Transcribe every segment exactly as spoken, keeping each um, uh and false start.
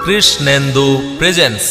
Krishnendu presence.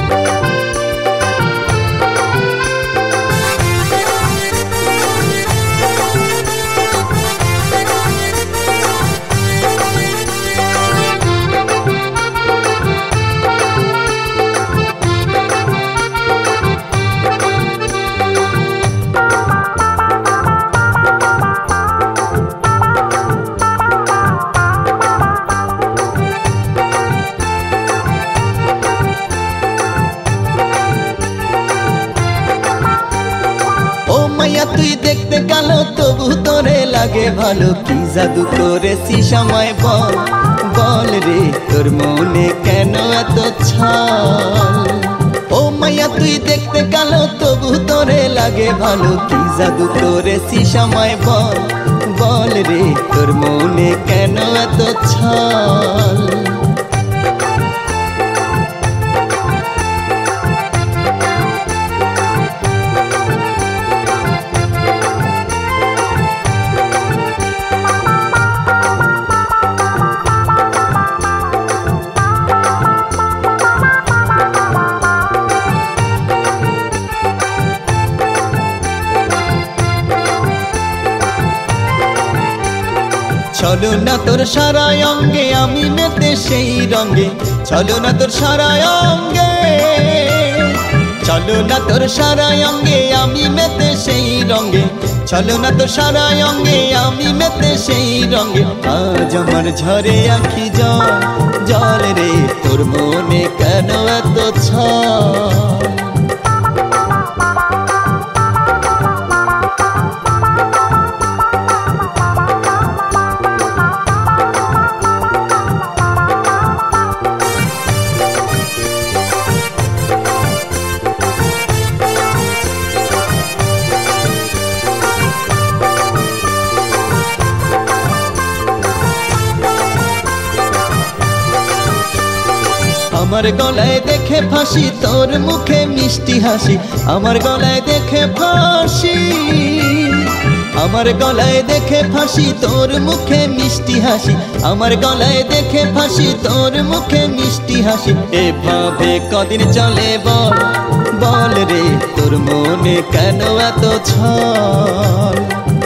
তুই দেখতে কালো তবু তোরে লাগে ভালো, কি জাদু করেছি সময় বল বল রে, তোর মনে কেন এত ছাল? ও মাইয়া তুই দেখতে কালো তবু তোরে লাগে ভালো, কি জাদু করেছি সময় বল বল রে, তোর মনে কেন এত ছাল? চলো না তোর সারা অঙ্গে আমি মেতে সেই রঙে, চলো না তোর সারা অঙ্গে, চলো না তোর সারা অঙ্গে আমি মেতে সেই রঙে, চলো না তোর সারা অঙ্গে আমি মেতে সেই রঙে। আজ আমার ঝরে আঁখি জল জল রে, তোর মনে কেন এত ছাল? আমার গলায় দেখে ফাঁসি তোর মুখে মিষ্টি হাসি, আমার গলায় দেখে ফাঁসি, আমার গলায় দেখে ফাঁসি তোর মুখে মিষ্টি হাসি, আমার গলায় দেখে ফাঁসি তোর মুখে মিষ্টি হাসি। এভাবে কদিন চলে বল বল রে, তোর মনে কেন এত ছাল?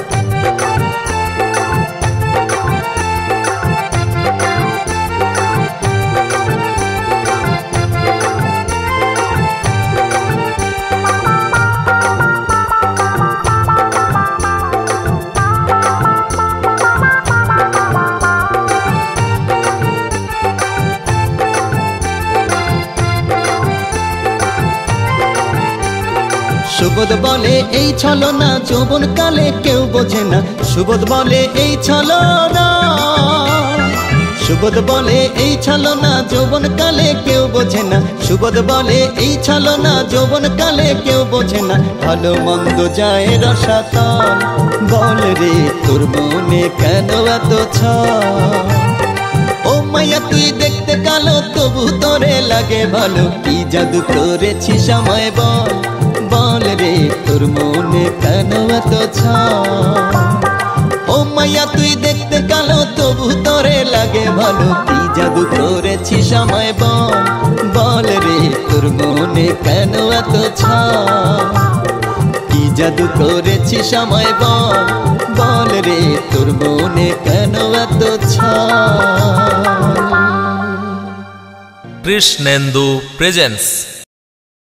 সুবোধ বলে এই ছলনা যৌবন কালে কেউ বোঝে না, সুবোধ বলে এই ছলনা, সুবোধ বলে এই ছলনা যৌবন কালে কেউ বোঝে না, সুবোধ বলে এই ছলনা যৌবন কালে কেউ বোঝে না। ভালো মন্দ যায় রসাতল বল রে, তোর মনে কেন এত ছাল? ও মাইয়া তুই দেখতে কালো তবু তোরে লাগে ভালো, কি জাদু করেছি সময় বল বল রে, তোর মনে কেন এত ছাল? ও মাইয়া তুই দেখতে কালো তবু তোরে লাগে ভালো, কি জাদু করেছি সময় বল বল রে, তোর মনে কেন এত ছাল? কি জাদু করেছি সময় বল বল রে, তোর মনে কেন এত ছাল? কৃষ্ণেন্দু প্রেজেন্স।